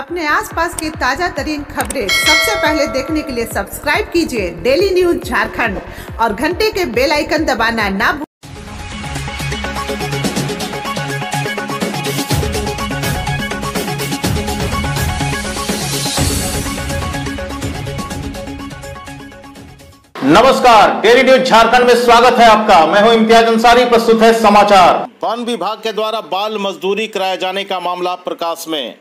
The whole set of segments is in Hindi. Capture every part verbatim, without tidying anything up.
अपने आसपास की ताजा तरीन खबरें सबसे पहले देखने के लिए सब्सक्राइब कीजिए डेली न्यूज झारखंड और घंटे के बेल आइकन दबाना ना भूलें। नमस्कार, डेली न्यूज झारखंड में स्वागत है आपका। मैं हूं इम्तियाज अंसारी। प्रस्तुत है समाचार। वन विभाग के द्वारा बाल मजदूरी कराए जाने का मामला प्रकाश में।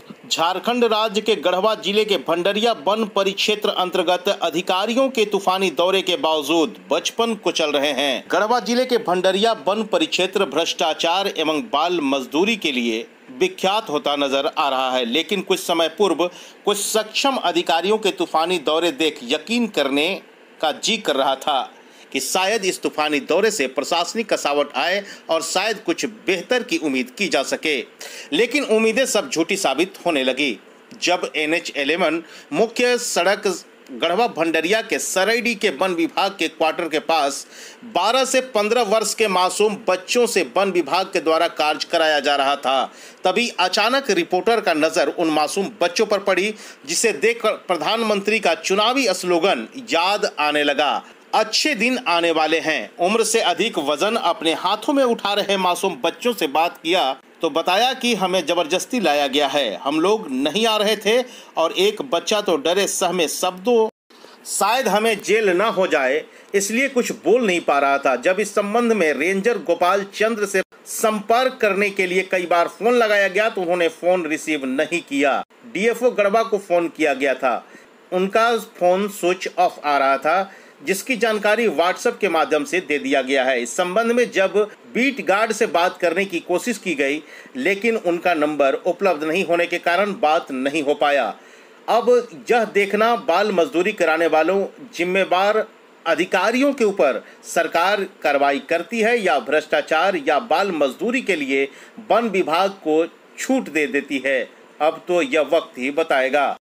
झारखंड राज्य के गढ़वा जिले के भंडरिया वन परिक्षेत्र अंतर्गत अधिकारियों के तूफानी दौरे के बावजूद बचपन कुचल रहे हैं। गढ़वा जिले के भंडरिया वन परिक्षेत्र भ्रष्टाचार एवं बाल मजदूरी के लिए विख्यात होता नजर आ रहा है, लेकिन कुछ समय पूर्व कुछ सक्षम अधिकारियों के तूफानी दौरे देख यकीन करने का जी कर रहा था कि शायद इस तूफानी दौरे से प्रशासनिक कसावट आए और शायद कुछ बेहतर की उम्मीद की जा सके, लेकिन उम्मीदें सब झूठी साबित होने लगी। जब एन एच इलेवन मुख्य सड़क गढ़वा भंडरिया के सरैडी के वन विभाग के क्वार्टर के पास बारह से पंद्रह वर्ष के मासूम बच्चों से वन विभाग के द्वारा कार्य कराया जा रहा था, तभी अचानक रिपोर्टर का नजर उन मासूम बच्चों पर पड़ी, जिसे देखकर प्रधानमंत्री का चुनावी स्लोगन याद आने लगा। अच्छे दिन आने वाले हैं। उम्र से अधिक वजन अपने हाथों में उठा रहे मासूम बच्चों से बात किया तो बताया कि हमें जबरदस्ती लाया गया है, हम लोग नहीं आ रहे थे। और एक बच्चा तो डरे सहमे शब्दों शायद हमें जेल न हो जाए इसलिए कुछ बोल नहीं पा रहा था। जब इस संबंध में रेंजर गोपाल चंद्र से संपर्क करने के लिए कई बार फोन लगाया गया तो उन्होंने फोन रिसीव नहीं किया। डी एफ ओ गढ़वा को फोन किया गया था, उनका फोन स्विच ऑफ आ रहा था, जिसकी जानकारी व्हाट्सएप के माध्यम से दे दिया गया है। इस संबंध में जब बीट गार्ड से बात करने की कोशिश की गई, लेकिन उनका नंबर उपलब्ध नहीं होने के कारण बात नहीं हो पाया। अब यह देखना बाल मजदूरी कराने वालों जिम्मेवार अधिकारियों के ऊपर सरकार कार्रवाई करती है या भ्रष्टाचार या बाल मजदूरी के लिए वन विभाग को छूट दे देती है। अब तो यह वक्त ही बताएगा।